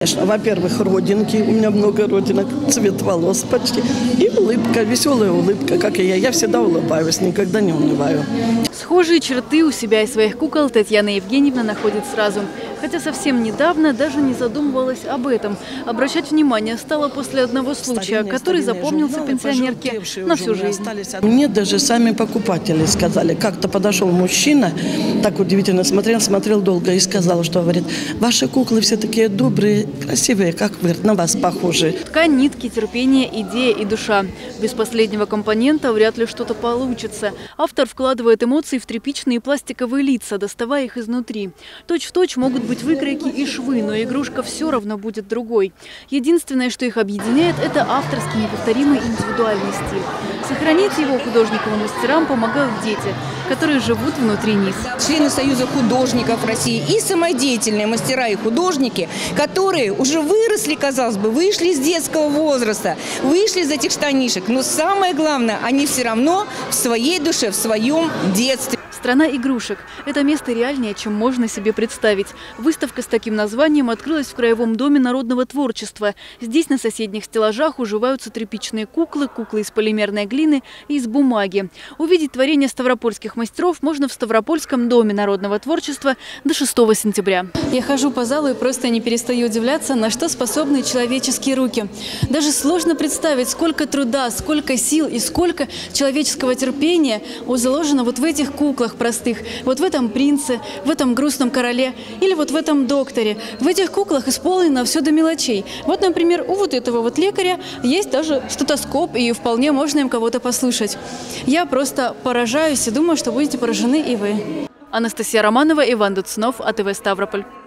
Во-первых, родинки. У меня много родинок, цвет волос почти. И улыбка, веселая улыбка, как и я. Я всегда улыбаюсь, никогда не унываю. Схожие черты у себя и своих кукол Татьяна Евгеньевна находит сразу. Хотя совсем недавно даже не задумывалась об этом. Обращать внимание стала после одного случая, который запомнился пенсионерке на всю жизнь. Мне даже сами покупатели сказали. Как-то подошел мужчина, так удивительно смотрел долго и сказал, что, говорит, ваши куклы все такие добрые, красивые, как вы, на вас похожи. Ткань, нитки, терпение, идея и душа. Без последнего компонента вряд ли что-то получится. Автор вкладывает эмоции в тряпичные пластиковые лица, доставая их изнутри. Точь-в-точь могут быть выкройки и швы, но игрушка все равно будет другой. Единственное, что их объединяет, это авторский неповторимый индивидуальный стиль. Сохранить его художникам и мастерам помогают дети, которые живут внутри них. Члены Союза художников России и самодеятельные мастера и художники, которые уже выросли, казалось бы, вышли из детского возраста, вышли из этих штанишек. Но самое главное, они все равно в своей душе, в своем детстве. Страна игрушек – это место реальнее, чем можно себе представить. Выставка с таким названием открылась в Краевом доме народного творчества. Здесь на соседних стеллажах уживаются тряпичные куклы, куклы из полимерной глины и из бумаги. Увидеть творение ставропольских мастеров можно в Ставропольском доме народного творчества до 6 сентября. Я хожу по залу и просто не перестаю удивляться, на что способны человеческие руки. Даже сложно представить, сколько труда, сколько сил и сколько человеческого терпения заложено вот в этих куклах простых. Вот в этом принце, в этом грустном короле или вот в этом докторе. В этих куклах исполнено все до мелочей. Вот, например, у вот этого вот лекаря есть даже стетоскоп, и вполне можно им кого-то послушать. Я просто поражаюсь и думаю, что будете поражены и вы. Анастасия Романова, Иван Дуцнов, АТВ Ставрополь.